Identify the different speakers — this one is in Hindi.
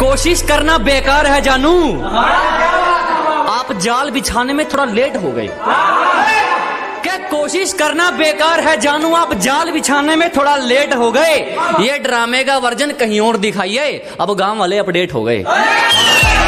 Speaker 1: कोशिश करना बेकार है जानू, आप जाल बिछाने में थोड़ा लेट हो गए। क्या कोशिश करना बेकार है जानू, आप जाल बिछाने में थोड़ा लेट हो गए। ये ड्रामे का वर्जन कहीं और दिखाइए, अब गांव वाले अपडेट हो गए।